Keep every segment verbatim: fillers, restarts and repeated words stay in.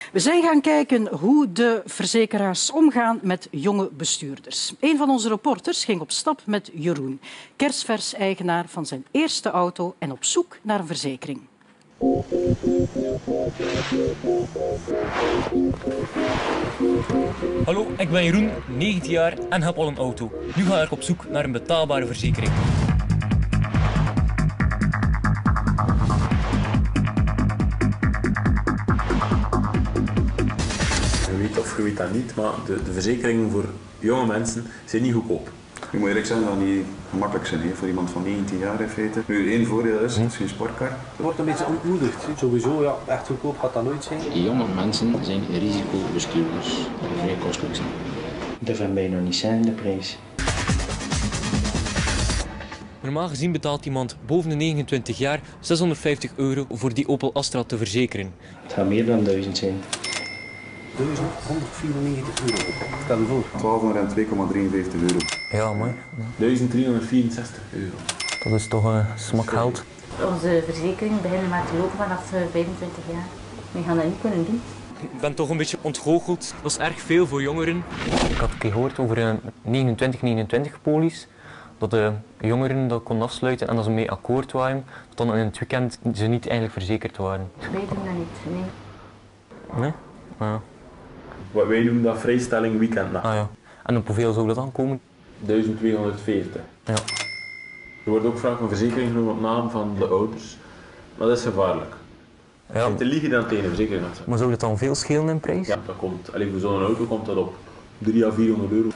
We zijn gaan kijken hoe de verzekeraars omgaan met jonge bestuurders. Een van onze reporters ging op stap met Jeroen, kerstvers eigenaar van zijn eerste auto en op zoek naar een verzekering. Hallo, ik ben Jeroen, negentien jaar en heb al een auto. Nu ga ik op zoek naar een betaalbare verzekering. Je weet of je weet dat niet, maar de, de verzekeringen voor jonge mensen zijn niet goedkoop. Ik moet eerlijk zeggen dat het niet gemakkelijk zijn hè, voor iemand van negentien jaar in feite. Nu, één voordeel is, het is geen sportkar. Je wordt een beetje ontmoedigd. Sowieso, ja, echt goedkoop gaat dat nooit zijn. Jonge mensen zijn risicobestuurders, die vrij kostelijk zijn. Daarvan ben je nog niet zijn, de prijs. Normaal gezien betaalt iemand boven de negenentwintig jaar zeshonderdvijftig euro voor die Opel Astra te verzekeren. Het gaat meer dan duizend zijn. duizend honderdvierennegentig euro. Stel je voor. twaalfhonderdtwee komma drieënvijftig euro. Ja, mooi. duizend driehonderdvierenzestig euro. Dat is toch een smakgeld. Onze verzekeringen beginnen maar te lopen vanaf vijfentwintig jaar. We gaan dat niet kunnen doen. Ik ben toch een beetje ontgoocheld. Dat is erg veel voor jongeren. Ik had een keer gehoord over een negenentwintig negenentwintig polis. Dat de jongeren dat konden afsluiten en dat ze mee akkoord waren. Dat dan in het weekend ze niet eigenlijk verzekerd waren. Wij doen dat niet, nee. Nee? Ja. Wat wij doen, dat vrijstelling weekendnacht. Ah, ja. En op hoeveel zou dat dan komen? duizend tweehonderdveertig. Ja. Er wordt ook vaak een verzekering genomen op naam van de ouders. Maar dat is gevaarlijk. Ja. En te liegen dan tegen een verzekering. Dat Maar zou dat dan veel schelen in prijs? ja, dat komt, alleen voor zo'n auto komt dat op driehonderd à vierhonderd euro.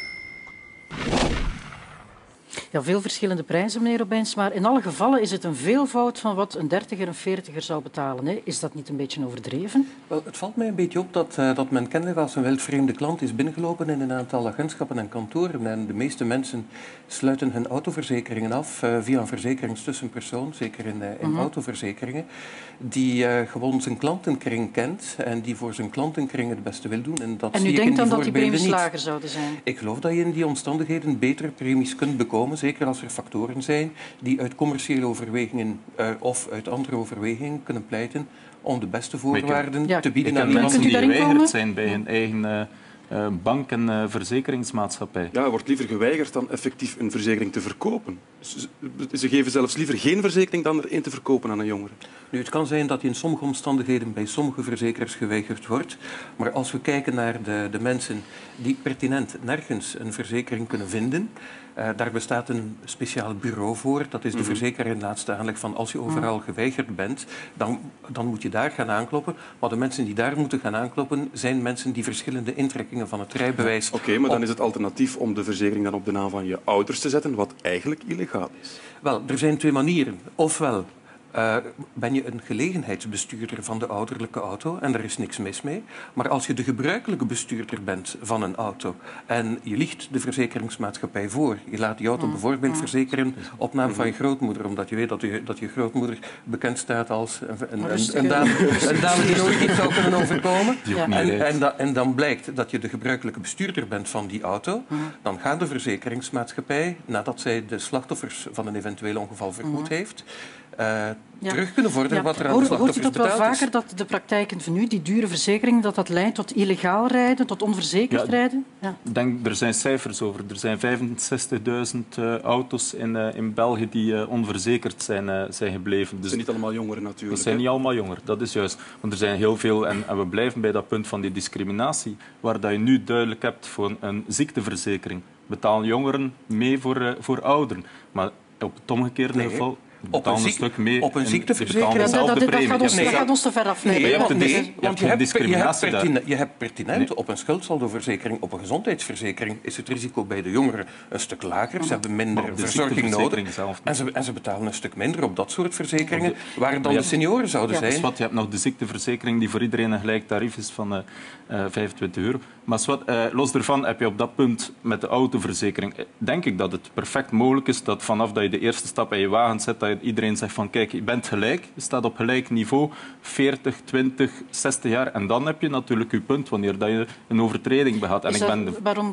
Ja, veel verschillende prijzen, meneer Robijns, maar in alle gevallen is het een veelvoud van wat een dertiger en veertiger zou betalen. Hè? Is dat niet een beetje overdreven? Wel, het valt mij een beetje op dat, uh, dat men kennelijk als een wildvreemde klant is binnengelopen in een aantal agentschappen en kantoren. En de meeste mensen sluiten hun autoverzekeringen af uh, via een verzekeringstussenpersoon, zeker in, uh, in mm-hmm. autoverzekeringen, die uh, gewoon zijn klantenkring kent en die voor zijn klantenkring het beste wil doen. En, dat en u zie denkt ik in dan die dat die premies niet. lager zouden zijn? Ik geloof dat je in die omstandigheden betere premies kunt bekomen. Zeker als er factoren zijn die uit commerciële overwegingen uh, of uit andere overwegingen kunnen pleiten om de beste voorwaarden ja, te bieden aan die mensen die geweigerd zijn bij hun eigen uh, uh, bank- en uh, verzekeringsmaatschappij. Ja, er wordt liever geweigerd dan effectief een verzekering te verkopen. Ze, ze geven zelfs liever geen verzekering dan er één te verkopen aan een jongere. Nu, het kan zijn dat in sommige omstandigheden bij sommige verzekeraars geweigerd wordt. Maar als we kijken naar de, de mensen die pertinent nergens een verzekering kunnen vinden, uh, daar bestaat een speciaal bureau voor. Dat is de Mm-hmm. verzekeraar in laatste aanleg van als je overal geweigerd bent, dan, dan moet je daar gaan aankloppen. Maar de mensen die daar moeten gaan aankloppen zijn mensen die verschillende intrekkingen van het rijbewijs... Oké, okay, maar dan is het alternatief om de verzekering dan op de naam van je ouders te zetten, wat eigenlijk illegaal is. Wel, er zijn twee manieren. Ofwel Uh, ben je een gelegenheidsbestuurder van de ouderlijke auto en er is niks mis mee. Maar als je de gebruikelijke bestuurder bent van een auto en je liegt de verzekeringsmaatschappij voor, je laat die auto bijvoorbeeld verzekeren op naam van je grootmoeder, omdat je weet dat je, dat je grootmoeder bekend staat als een, een, een, een, dame, een dame die nooit iets zou kunnen overkomen. Ja. En, en, da, en dan blijkt dat je de gebruikelijke bestuurder bent van die auto, dan gaat de verzekeringsmaatschappij, nadat zij de slachtoffers van een eventueel ongeval vergoed heeft, Uh, ja. terug kunnen vorderen ja. wat er aan Hoor, de slachtoffers betaald is. Hoort u dat wel vaker, is. dat de praktijken van nu, die dure verzekeringen, dat dat leidt tot illegaal rijden, tot onverzekerd ja, rijden? Ja. Denk, er zijn cijfers over. Er zijn vijfenzestigduizend uh, auto's in, uh, in België die uh, onverzekerd zijn, uh, zijn gebleven. Dus dat zijn niet allemaal jongeren natuurlijk. Dat zijn hè? niet allemaal jongeren, dat is juist. Want er zijn heel veel, en, en we blijven bij dat punt van die discriminatie, waar dat je nu duidelijk hebt voor een ziekteverzekering. Betalen jongeren mee voor, uh, voor ouderen. Maar op het omgekeerde nee. geval... Op een, ziek, stuk mee op een ziekteverzekering. Dat, dat, dat, gaat ons, nee. dat gaat ons te ver af. Nee, nee, nee, want, nee, nee, je want je, hebt hebt, je, hebt pertine, daar. je hebt pertinent nee. op een schuldsaldoverzekering, op een gezondheidsverzekering is het risico bij de jongeren een stuk lager. Ze hebben minder verzorging nodig. Zelf, en, ze, en ze betalen een stuk minder op dat soort verzekeringen, de, waar dan de senioren zouden ja. zijn. Swat, je hebt nog de ziekteverzekering die voor iedereen een gelijk tarief is van uh, uh, vijfentwintig euro. Maar Swat, uh, los daarvan heb je op dat punt met de autoverzekering, denk ik dat het perfect mogelijk is dat vanaf dat je de eerste stap in je wagen zet, dat iedereen zegt van kijk, je bent gelijk. Je staat op gelijk niveau, veertig, twintig, zestig jaar. En dan heb je natuurlijk je punt wanneer dat je een overtreding begaat. En is ik dat, ben de... Waarom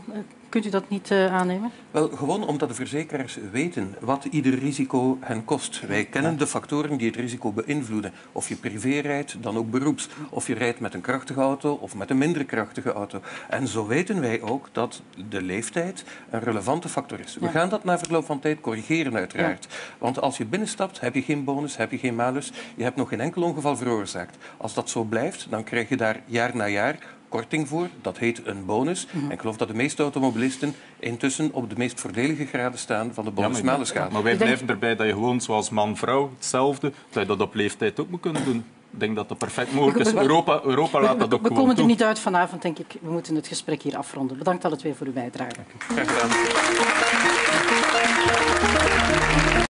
Kunt u dat niet uh, aannemen? Wel, gewoon omdat de verzekeraars weten wat ieder risico hen kost. Wij kennen de factoren die het risico beïnvloeden. Of je privé rijdt, dan ook beroeps. Of je rijdt met een krachtige auto of met een minder krachtige auto. En zo weten wij ook dat de leeftijd een relevante factor is. We ja. gaan dat na verloop van tijd corrigeren uiteraard. Ja. Want als je binnenstapt, heb je geen bonus, heb je geen malus. Je hebt nog geen enkel ongeval veroorzaakt. Als dat zo blijft, dan krijg je daar jaar na jaar korting voor. Dat heet een bonus. Mm-hmm. En ik geloof dat de meeste automobilisten intussen op de meest voordelige graden staan van de bonus-malus-schaal. Ja, maar wij blijven erbij dat je gewoon zoals man-vrouw hetzelfde, dat je dat op leeftijd ook moet kunnen doen. Ik denk dat dat perfect mogelijk is. Europa, Europa laat dat ook we, we gewoon komen er toe. niet uit vanavond, denk ik. We moeten het gesprek hier afronden. Bedankt alle twee voor uw bijdrage. Graag gedaan.